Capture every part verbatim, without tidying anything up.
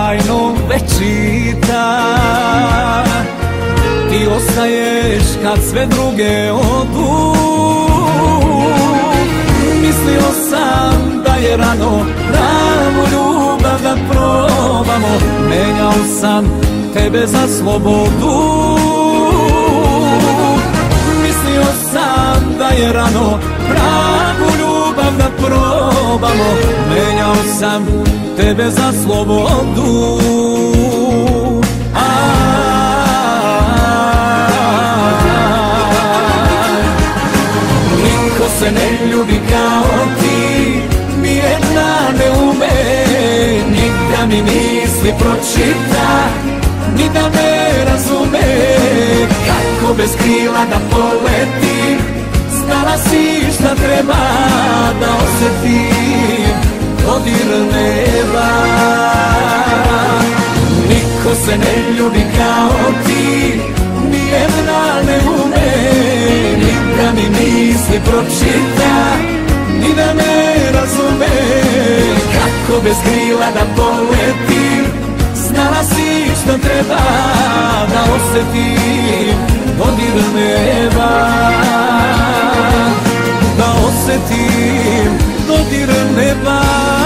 sjajno večita. Ti ostaješ kad sve druge odu. Mislio sam da je rano pravu ljubav da probamo. Menjao sam tebe za slobodu. Mislio sam da je rano pravu ljubav da probamo. Menjao sam tebe za slobodu. Niko se ne ljubi kao ti, nijedna ne ume ni da mi misli pročita, ni da me razume. Kako bez krila da poletim, znala si šta treba da osjetim dodir neba. Niko se ne ljubi kao ti, nijedna ne ume ni da mi misli pročita, ni da me razume. Kako bez krila da poletim, znala si šta treba da osjetim dodir neba. Da osjetim dodir neba.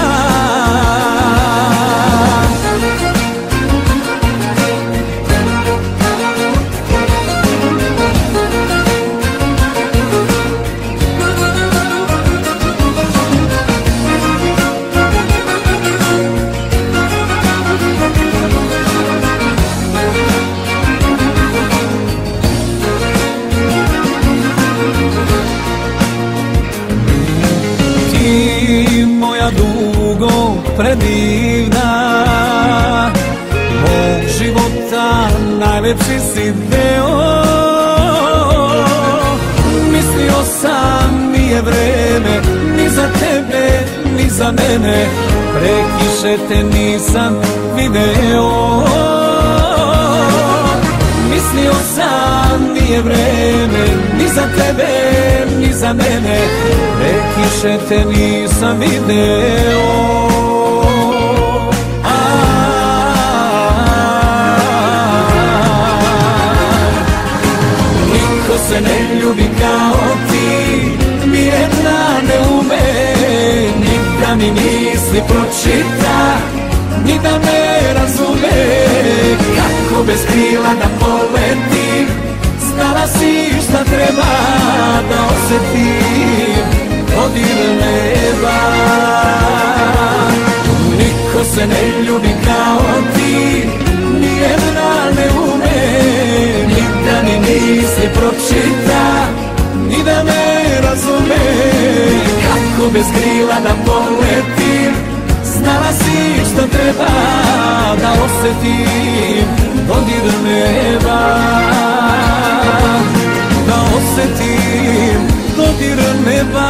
Moja dugo predivna, mog života najlepši si deo. Mislio sam nije vreme ni za tebe ni za mene, pre kiše te nisam video. Mislio sam nije vreme ni za tebe ni za mene, pre kiše te nisam video. Niko se ne ljubi kao ti, nijedna ne ume ni da mi misli pročita, ni da me razume. Kako bez krila da poletim, znala si šta treba da osjetim dodir neba. Niko se ne ljubi kao ti, nijedna ne ume ni da mi misli pročita, ni da me razume. Kako bez krila da poletim, znala si šta treba da osjetim dodir neba. Da osjetim dodir neba.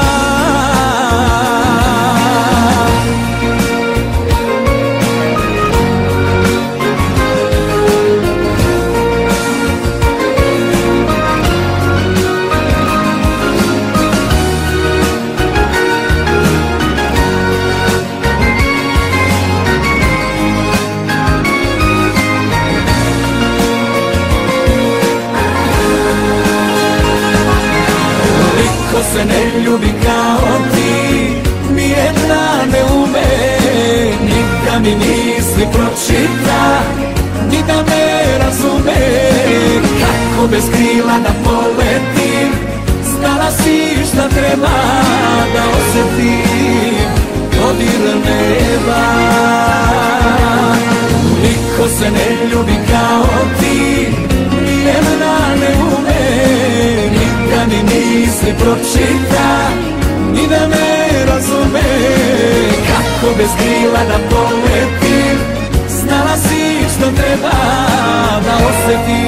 Niko se ne ljubi kao ti, nijedna ne ume ni da mi misli pročita, ni da me razume. Kako bez krila da poletim, znala si šta treba da osjetim dodir neba. Niko se ne ljubi kao ti, nijedna ne ume ni da mi misli pročita, ni da me razume. Kako bez krila da poletim, znala si što treba da osjetim